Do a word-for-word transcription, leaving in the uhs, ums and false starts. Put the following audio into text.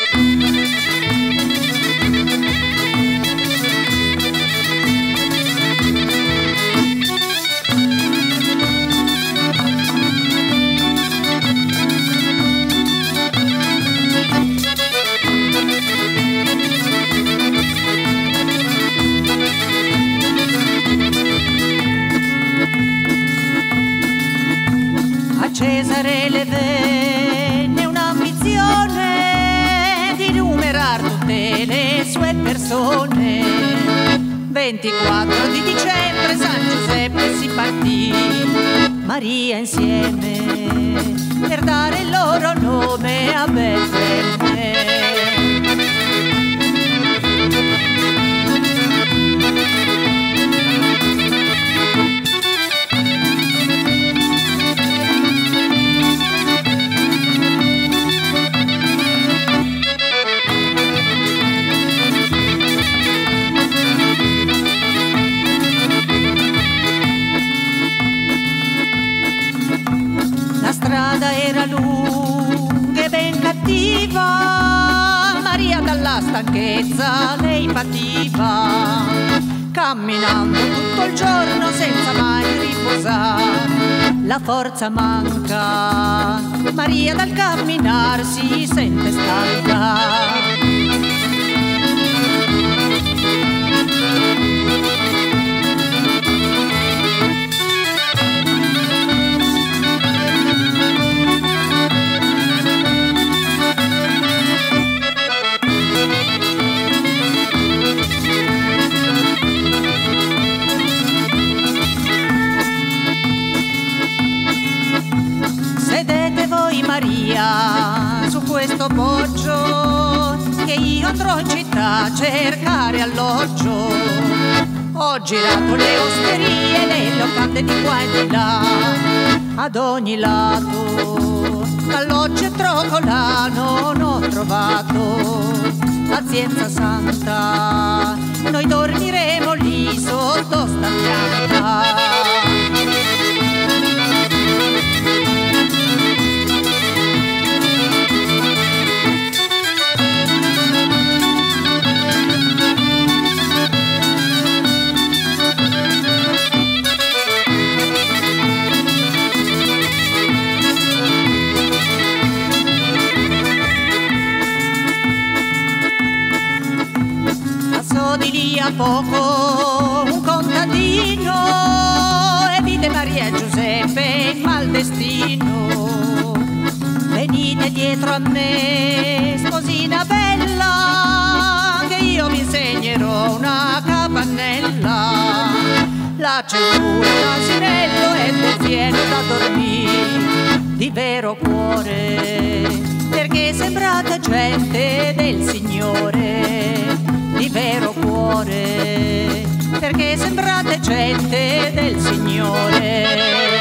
Cesare le venne un'ambizione di numerar tutte le sue persone. ventiquattro di dicembre San Giuseppe si partì, Maria insieme, per dare il loro nome a Betlemme. La strada era lunga e ben cattiva, Maria dalla stanchezza lei pativa, camminando tutto il giorno senza mai riposare. La forza manca, Maria dal camminar si sente stanca. Sedete voi Maria su questo poggio, che io andrò in città a cercare alloggio. Ho girato le osterie, le locande di qua e di là, ad ogni lato alloggio e troccola non ho trovato. Pazienza santa, noi dormiremo lì sotto sta pianta. Di lì a poco un contadino e vide Maria e Giuseppe in mal destino. Venite dietro a me, sposina bella, che io vi insegnerò una capannella. La c'è un asinello e del fieno da dormire, di vero cuore, perché sembrate gente del Signore. Di vero cuore, perché sembrate gente del Signore.